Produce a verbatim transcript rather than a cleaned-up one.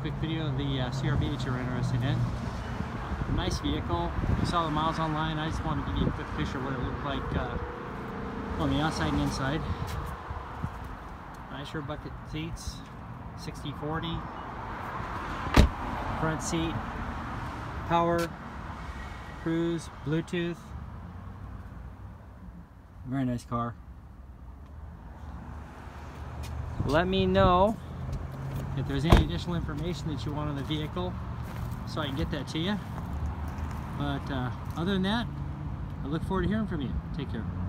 quick video of the uh, C R V that you're interested in. Nice vehicle. You saw the miles online. I just wanted to give you a quick picture of what it looked like uh, on the outside and inside. Nice rear bucket seats, sixty forty. Front seat, power, cruise, Bluetooth. Very nice car. Let me know if there's any additional information that you want on the vehicle so I can get that to you. But uh, other than that, I look forward to hearing from you. Take care.